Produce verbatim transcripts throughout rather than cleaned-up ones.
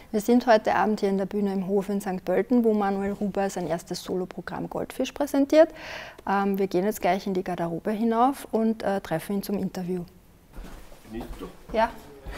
Wir sind heute Abend hier in der Bühne im Hof in Sankt Pölten, wo Manuel Ruber sein erstes Soloprogramm Goldfisch präsentiert. Ähm, wir gehen jetzt gleich in die Garderobe hinauf und äh, treffen ihn zum Interview. Nicht so. Ja.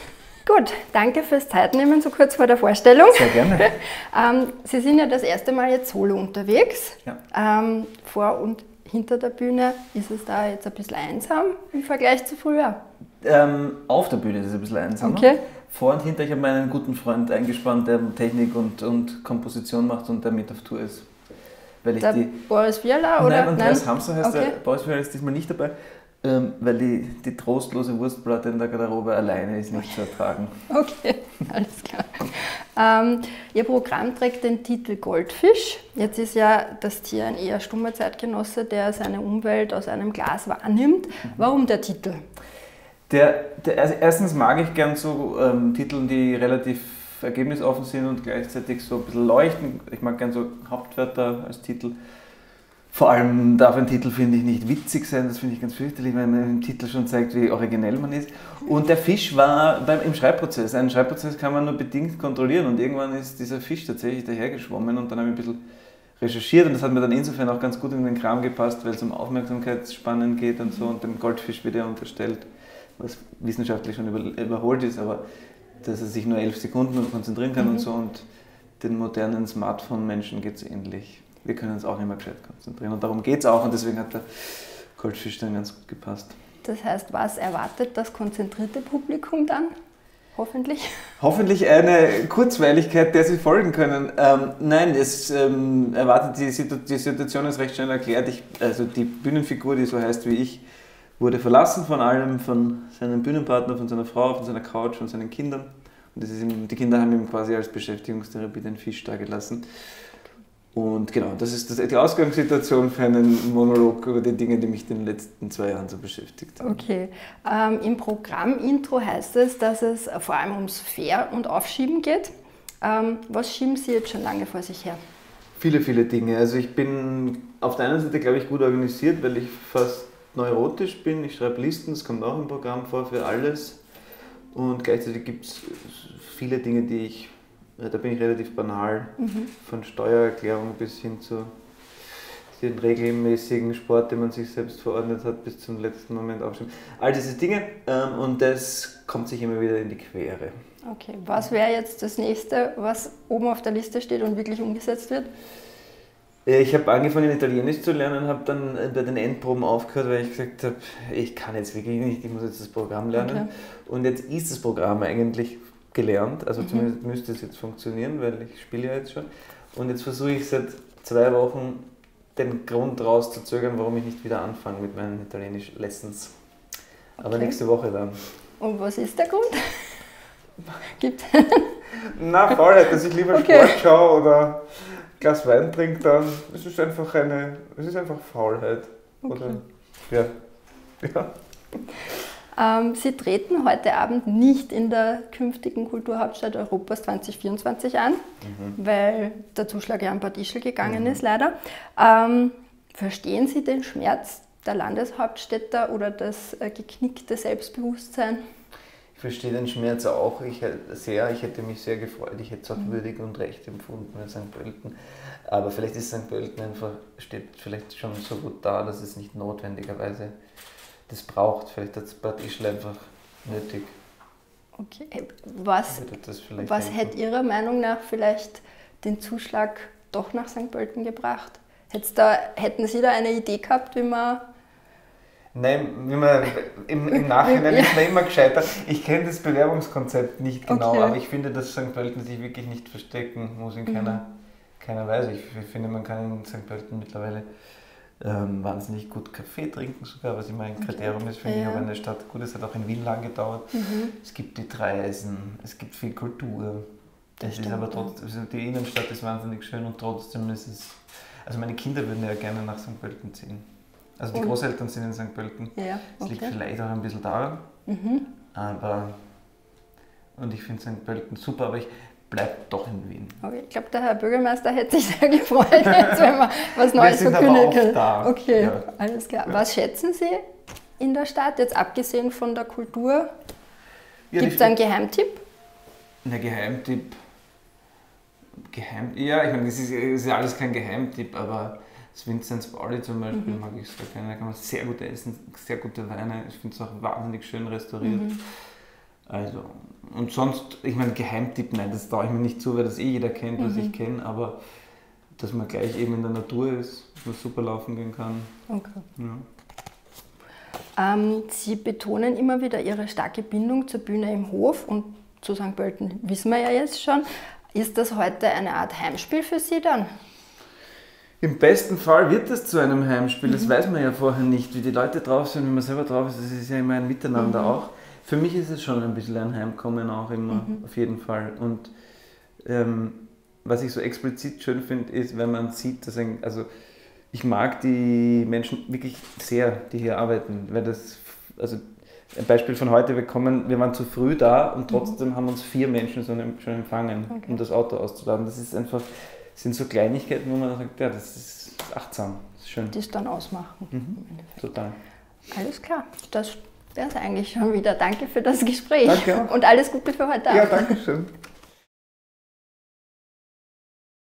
Gut, danke fürs Zeitnehmen, so kurz vor der Vorstellung. Sehr gerne. ähm, Sie sind ja das erste Mal jetzt solo unterwegs. Ja. Ähm, vor und hinter der Bühne ist es da jetzt ein bisschen einsam im Vergleich zu früher? Ähm, auf der Bühne ist es ein bisschen einsamer. Okay. Vor und hinter, ich habe meinen guten Freund eingespannt, der Technik und, und Komposition macht und der mit auf Tour ist. Weil ich der die, Boris Vierler? Oder? Nein, Andreas Hamster heißt okay. der. Boris Vierler ist diesmal nicht dabei, ähm, weil die, die trostlose Wurstplatte in der Garderobe alleine ist nicht zu ertragen. Okay, alles klar. Ähm, Ihr Programm trägt den Titel Goldfisch. Jetzt ist ja das Tier ein eher stummer Zeitgenosse, der seine Umwelt aus einem Glas wahrnimmt. Warum der Titel? Der, der, also erstens mag ich gern so ähm, Titel, die relativ ergebnisoffen sind und gleichzeitig so ein bisschen leuchten. Ich mag gern so Hauptwörter als Titel. Vor allem darf ein Titel, finde ich, nicht witzig sein, das finde ich ganz fürchterlich, weil man im Titel schon zeigt, wie originell man ist. Und der Fisch war beim, im Schreibprozess. Einen Schreibprozess kann man nur bedingt kontrollieren und irgendwann ist dieser Fisch tatsächlich dahergeschwommen und dann habe ich ein bisschen recherchiert und das hat mir dann insofern auch ganz gut in den Kram gepasst, weil es um Aufmerksamkeitsspannen geht und so und dem Goldfisch wird ja unterstellt, was wissenschaftlich schon über, überholt ist, aber dass er sich nur elf Sekunden konzentrieren kann mhm. und so und den modernen Smartphone-Menschen geht es ähnlich. Wir können uns auch nicht mehr gescheit konzentrieren und darum geht es auch und deswegen hat der Goldfisch dann ganz gut gepasst. Das heißt, was erwartet das konzentrierte Publikum dann? Hoffentlich? Hoffentlich eine Kurzweiligkeit, der sie folgen können. Ähm, nein, es ähm, erwartet, die, Situ die Situation ist recht schnell erklärt. Ich, also die Bühnenfigur, die so heißt wie ich, wurde verlassen von allem, von seinem Bühnenpartner, von seiner Frau, von seiner Couch, von seinen Kindern. Und das ist ihm, die Kinder haben ihm quasi als Beschäftigungstherapie den Fisch dagelassen. Und genau, das ist das, die Ausgangssituation für einen Monolog über die Dinge, die mich in den letzten zwei Jahren so beschäftigt haben. Okay. Ähm, Im Programm-Intro heißt es, dass es vor allem ums Fair- und Aufschieben geht. Ähm, was schieben Sie jetzt schon lange vor sich her? Viele, viele Dinge. Also ich bin auf der einen Seite, glaube ich, gut organisiert, weil ich fast neurotisch bin. Ich schreibe Listen, das kommt auch im Programm vor für alles. Und gleichzeitig gibt es viele Dinge, die ich da bin ich relativ banal, mhm. von Steuererklärung bis hin zu den regelmäßigen Sport, den man sich selbst verordnet hat, bis zum letzten Moment aufschieben. All diese Dinge ähm, und das kommt sich immer wieder in die Quere. Okay, was wäre jetzt das nächste, was oben auf der Liste steht und wirklich umgesetzt wird? Ich habe angefangen Italienisch zu lernen, habe dann bei den Endproben aufgehört, weil ich gesagt habe, ich kann jetzt wirklich nicht, ich muss jetzt das Programm lernen. Okay. Und jetzt ist das Programm eigentlich gelernt, also mhm. zumindest müsste es jetzt funktionieren, weil ich spiele ja jetzt schon. Und jetzt versuche ich seit zwei Wochen den Grund rauszuzögern, warum ich nicht wieder anfange mit meinen Italienisch-Lessons. Aber okay. nächste Woche dann. Und was ist der Grund? Gibt Na, Faulheit, dass ich lieber okay. Sport schaue oder ein Glas Wein trinke, dann es ist einfach eine, es ist einfach Faulheit. Okay. Oder, ja. ja. Ähm, Sie treten heute Abend nicht in der künftigen Kulturhauptstadt Europas zwanzig vierundzwanzig an, mhm. weil der Zuschlag ja an Bad Ischl gegangen mhm. ist, leider. Ähm, verstehen Sie den Schmerz der Landeshauptstädter oder das äh, geknickte Selbstbewusstsein? Ich verstehe den Schmerz auch ich, sehr. Ich hätte mich sehr gefreut. Ich hätte es auch mhm. würdig und recht empfunden mit Sankt Pölten. Aber vielleicht ist Sankt Pölten einfach, steht vielleicht schon so gut da, dass es nicht notwendigerweise das braucht. Vielleicht hat es Bad Ischl einfach nötig. Okay, was, was hätte Ihrer Meinung nach vielleicht den Zuschlag doch nach Sankt Pölten gebracht? Da, hätten Sie da eine Idee gehabt, wie man... Nein, wie man, im, im Nachhinein ist man immer gescheitert. Ich kenne das Bewerbungskonzept nicht genau, okay. aber ich finde, dass Sankt Pölten sich wirklich nicht verstecken muss in keiner, mhm. keiner Weise. Ich finde, man kann in Sankt Pölten mittlerweile Ähm, wahnsinnig gut Kaffee trinken sogar, was immer ein Kriterium ist, finde ja. ich, aber in der Stadt gut, es hat auch in Wien lang gedauert. Mhm. Es gibt die Treisen, es gibt viel Kultur. Das ist aber trotzdem, also die Innenstadt ist wahnsinnig schön und trotzdem ist es, also meine Kinder würden ja gerne nach Sankt Pölten ziehen. Also die und? Großeltern sind in Sankt Pölten. Ja, das okay. liegt vielleicht auch ein bisschen daran, mhm. aber und ich finde Sankt Pölten super, aber ich bleibt doch in Wien. Okay, ich glaube, der Herr Bürgermeister hätte sich sehr gefreut, jetzt, wenn man was Neues verkündet kann. Da. Okay, ja. alles klar. Ja. Was schätzen Sie in der Stadt, jetzt abgesehen von der Kultur? Ja, Gibt es einen Geheimtipp? Ein Geheimtipp? Geheim, ja, ich meine, das ist, das ist ja alles kein Geheimtipp, aber das Vinzenz Pauli zum Beispiel mhm. mag ich sehr gerne. Da kann man sehr gut essen, sehr gute Weine. Ich finde es auch wahnsinnig schön restauriert. Mhm. Also, und sonst, ich meine, Geheimtipp, nein, das traue ich mir nicht zu, weil das eh jeder kennt, was mhm. ich kenne, aber dass man gleich eben in der Natur ist, dass man super laufen gehen kann. Okay. Ja. Ähm, Sie betonen immer wieder Ihre starke Bindung zur Bühne im Hof und zu Sankt Pölten wissen wir ja jetzt schon. Ist das heute eine Art Heimspiel für Sie dann? Im besten Fall wird es zu einem Heimspiel, das mhm. weiß man ja vorher nicht, wie die Leute drauf sind, wenn man selber drauf ist, das ist ja immer ein Miteinander mhm. auch. Für mich ist es schon ein bisschen ein Heimkommen auch immer, mhm. auf jeden Fall. Und ähm, was ich so explizit schön finde, ist, wenn man sieht, dass ein, also ich mag die Menschen wirklich sehr, die hier arbeiten, weil das, also ein Beispiel von heute, wir kommen, wir waren zu früh da und trotzdem mhm. haben uns vier Menschen schon empfangen, okay. um das Auto auszuladen. Das ist einfach, das sind so Kleinigkeiten, wo man sagt, ja, das ist achtsam, das ist schön. Das dann ausmachen. Mhm. Total. Alles klar, das wäre es eigentlich schon wieder. Danke für das Gespräch. Danke auch. Und alles Gute für heute Abend. Ja, danke schön.